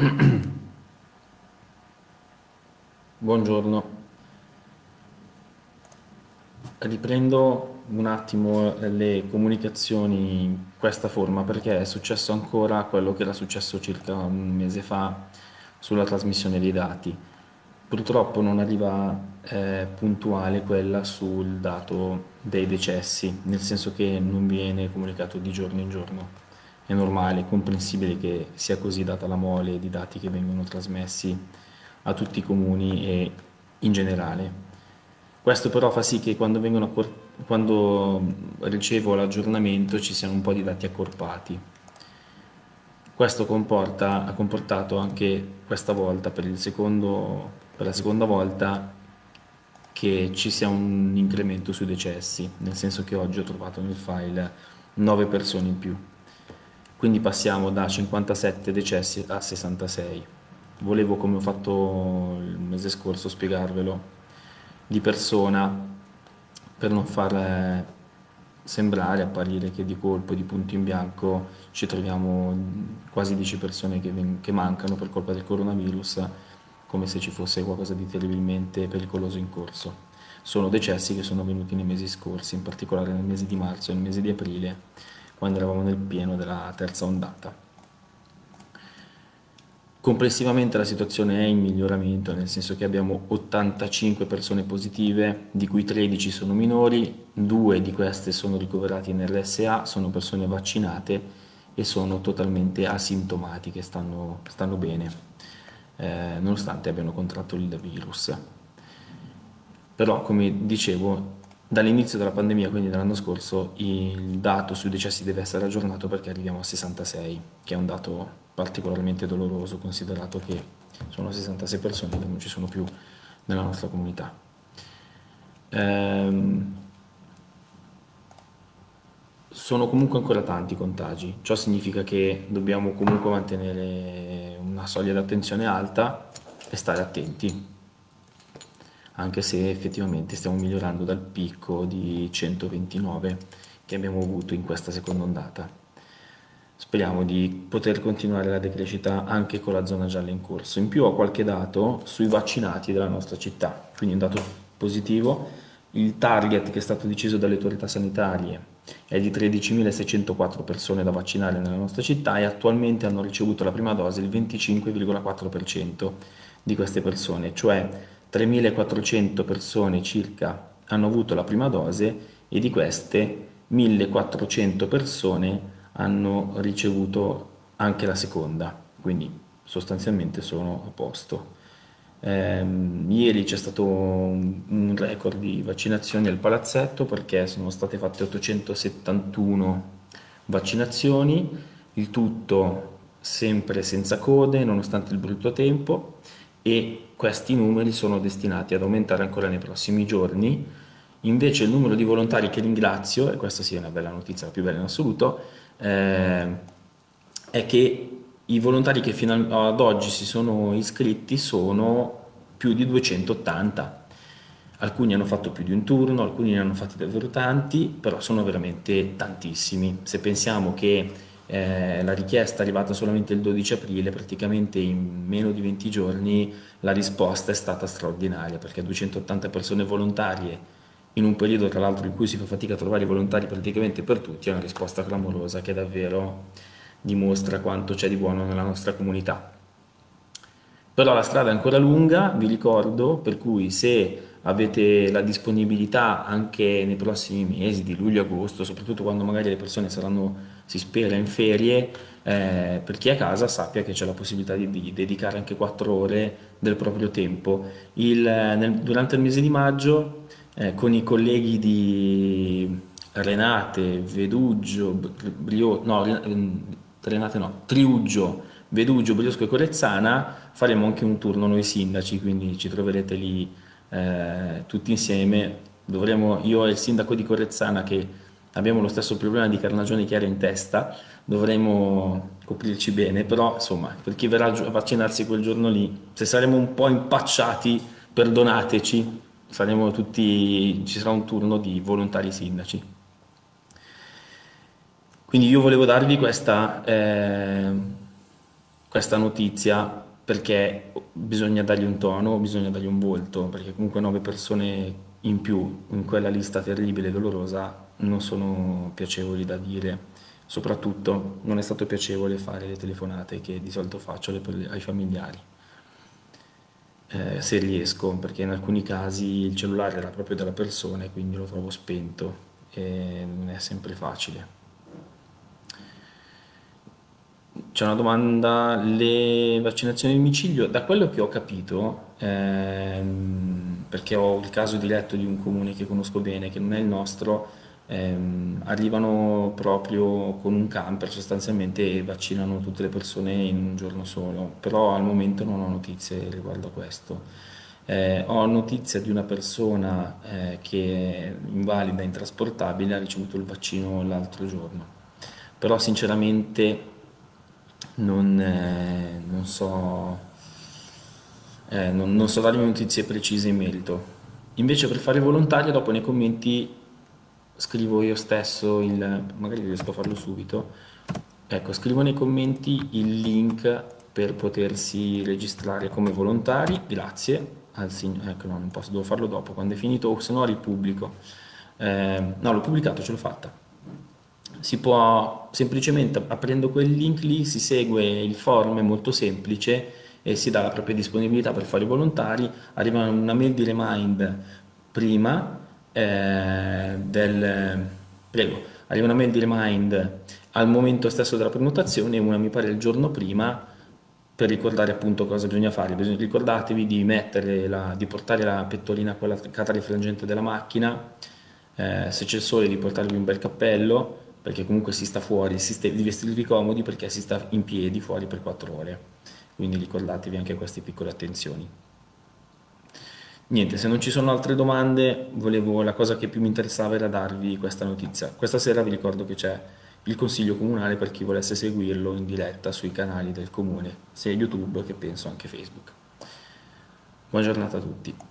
Buongiorno, riprendo un attimo le comunicazioni in questa forma perché è successo ancora quello che era successo circa un mese fa sulla trasmissione dei dati. Purtroppo non arriva puntuale quella sul dato dei decessi, nel senso che non viene comunicato di giorno in giorno. È normale, è comprensibile che sia così data la mole di dati che vengono trasmessi a tutti i comuni e in generale. Questo però fa sì che quando ricevo l'aggiornamento ci siano un po' di dati accorpati. Ha comportato anche questa volta, per la seconda volta, che ci sia un incremento sui decessi, nel senso che oggi ho trovato nel file 9 persone in più. Quindi passiamo da 57 decessi a 66. Volevo, come ho fatto il mese scorso, spiegarvelo di persona per non far sembrare, apparire che di colpo, di punto in bianco, ci troviamo quasi 10 persone che mancano per colpa del coronavirus, come se ci fosse qualcosa di terribilmente pericoloso in corso. Sono decessi che sono avvenuti nei mesi scorsi, in particolare nel mese di marzo e nel mese di aprile, quando eravamo nel pieno della terza ondata. Complessivamente la situazione è in miglioramento, nel senso che abbiamo 85 persone positive, di cui 13 sono minori, 2 di queste sono ricoverati in RSA, sono persone vaccinate e sono totalmente asintomatiche, stanno bene, nonostante abbiano contratto il virus. Però, come dicevo, dall'inizio della pandemia, quindi dall'anno scorso, il dato sui decessi deve essere aggiornato perché arriviamo a 66, che è un dato particolarmente doloroso, considerato che sono 66 persone che non ci sono più nella nostra comunità. Ehm, sono comunque ancora tanti i contagi, ciò significa che dobbiamo comunque mantenere una soglia di attenzione alta e stare attenti, anche se effettivamente stiamo migliorando dal picco di 129 che abbiamo avuto in questa seconda ondata. Speriamo di poter continuare la decrescita anche con la zona gialla in corso. In più ho qualche dato sui vaccinati della nostra città, quindi un dato positivo. Il target che è stato deciso dalle autorità sanitarie è di 13.604 persone da vaccinare nella nostra città e attualmente hanno ricevuto la prima dose il 25,4% di queste persone, cioè 3.400 persone circa hanno avuto la prima dose e di queste 1.400 persone hanno ricevuto anche la seconda, quindi sostanzialmente sono a posto. Ieri c'è stato un record di vaccinazioni al palazzetto perché sono state fatte 871 vaccinazioni, il tutto sempre senza code nonostante il brutto tempo e questi numeri sono destinati ad aumentare ancora nei prossimi giorni. Invece il numero di volontari che ringrazio, e questa sì è una bella notizia, la più bella in assoluto, eh, è che i volontari che fino ad oggi si sono iscritti sono più di 280. Alcuni hanno fatto più di un turno, alcuni ne hanno fatti davvero tanti, però sono veramente tantissimi. Se pensiamo che la richiesta è arrivata solamente il 12 aprile, praticamente in meno di 20 giorni la risposta è stata straordinaria, perché 280 persone volontarie in un periodo tra l'altro in cui si fa fatica a trovare i volontari praticamente per tutti, è una risposta clamorosa che davvero dimostra quanto c'è di buono nella nostra comunità. Però la strada è ancora lunga, vi ricordo, per cui se avete la disponibilità anche nei prossimi mesi di luglio-agosto, soprattutto quando magari le persone saranno, si spera, in ferie, per chi è a casa sappia che c'è la possibilità di dedicare anche 4 ore del proprio tempo. Durante il mese di maggio, con i colleghi di Renate, Veduggio, no, Renate no, Triuggio, Veduggio, Briosco e Corezzana, faremo anche un turno noi sindaci, quindi ci troverete lì tutti insieme. Io e il sindaco di Corezzana, che abbiamo lo stesso problema di carnagione chiara in testa, dovremo coprirci bene, però insomma, per chi verrà a vaccinarsi quel giorno lì, se saremo un po' impacciati, perdonateci, ci sarà un turno di volontari sindaci. Quindi io volevo darvi questa notizia perché bisogna dargli un tono, bisogna dargli un volto, perché comunque 9 persone in più in quella lista terribile e dolorosa non sono piacevoli da dire. Soprattutto non è stato piacevole fare le telefonate che di solito faccio ai familiari, se riesco, perché in alcuni casi il cellulare era proprio della persona e quindi lo trovo spento e non è sempre facile. C'è una domanda, le vaccinazioni a domicilio, da quello che ho capito, perché ho il caso diretto di un comune che conosco bene, che non è il nostro, arrivano proprio con un camper sostanzialmente e vaccinano tutte le persone in un giorno solo, però al momento non ho notizie riguardo a questo. Ho notizia di una persona che è invalida, intrasportabile, ha ricevuto il vaccino l'altro giorno, però sinceramente non so, non so darvi notizie precise in merito. Invece per fare volontario, dopo nei commenti scrivo io stesso magari riesco a farlo subito. Ecco, scrivo nei commenti il link per potersi registrare come volontari, grazie ecco no, non posso, devo farlo dopo, quando è finito, o se no ripubblico. No, l'ho pubblicato, ce l'ho fatta. Si può semplicemente aprendo quel link lì, si segue il forum, è molto semplice e si dà la propria disponibilità per fare i volontari, arriva una mail di remind prima prego, arriva una mail di remind al momento stesso della prenotazione e una mi pare il giorno prima per ricordare appunto cosa bisogna fare. Ricordatevi di di portare la pettorina quella attaccata al frangente della macchina, se c'è il sole di portarvi un bel cappello perché comunque si sta fuori, di vestirvi comodi perché si sta in piedi fuori per 4 ore, quindi ricordatevi anche queste piccole attenzioni. Niente, se non ci sono altre domande, la cosa che più mi interessava era darvi questa notizia. Questa sera vi ricordo che c'è il consiglio comunale per chi volesse seguirlo in diretta sui canali del comune, sia YouTube che penso anche Facebook. Buona giornata a tutti.